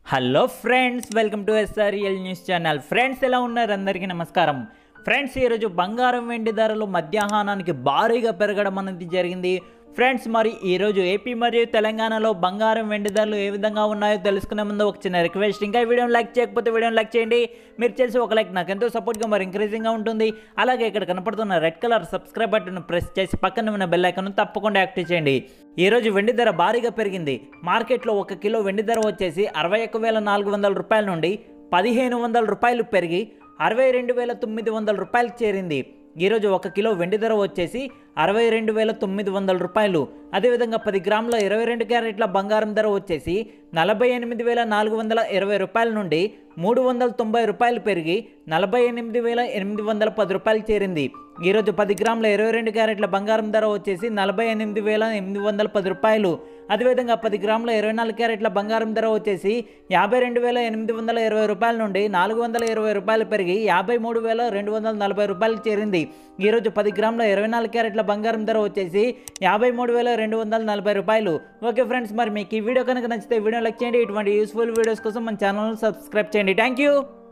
Hello friends, welcome to SRL news channel. Friends, ఎలా ఉన్నారు? అందరికీ నమస్కారం. ఫ్రెండ్స్, ఈరోజు బంగారం వెండి ధరలు మధ్యాహ్నానికి భారీగా పెరగడం అనేది జరిగింది. ఫ్రెండ్స్, మరి ఈరోజు ఏపీ మరియు తెలంగాణలో బంగారం వెండి ధరలు ఏ విధంగా ఉన్నాయో తెలుసుకునే ముందు ఒక చిన్న రిక్వెస్ట్. ఇంకా ఈ వీడియోని లైక్ చేయకపోతే వీడియోని లైక్ చేయండి. మీరు చేసి ఒక లైక్ నాకు ఎంతో సపోర్ట్గా మరి ఇంక్రీజింగ్గా ఉంటుంది. అలాగే ఇక్కడ కనపడుతున్న red colour subscribe button press చేసి పక్కన ఉన్న బెల్ ఐకాన్ తప్పకుండా యాక్టివ్ చేయండి. ఈరోజు వెండి ధర భారీగా పెరిగింది. మార్కెట్లో 1 కిలో వెండి ధర వచ్చేసి 61,400 రూపాయల నుండి 1,500 రూపాయలు పెరిగి 62,900 రూపాయలకు చేరింది. ఈరోజు 1 కిలో వెండి ధర వచ్చేసి 62,900 రూపాయలు. అదేవిధంగా 10 గ్రాముల 22 క్యారెట్ల బంగారం ధర వచ్చేసి 48,420 రూపాయల నుండి 390 రూపాయలు పెరిగి 48,810 రూపాయలు చేరింది. ఈరోజు 10 గ్రాముల 22 క్యారెట్ల బంగారం ధర వచ్చేసి 48,810 రూపాయలు. అదేవిధంగా 10 గ్రాముల 24 క్యారెట్ల బంగారం ధర వచ్చేసి 52,820 రూపాయల నుండి 420 రూపాయలు పెరిగి 53,240 రూపాయలు చేరింది. ఈరోజు 10 గ్రాముల 24 క్యారెట్ల బంగారం ధర వచ్చేసి 53,240 రూపాయలు. ఓకే ఫ్రెండ్స్, మరి మీకు ఈ వీడియో కనుక నచ్చితే వీడియో లైక్ చేయండి. ఇటువంటి యూస్ఫుల్ వీడియోస్ కోసం మన ఛానల్ని సబ్స్క్రైబ్ చేయండి. Thank you.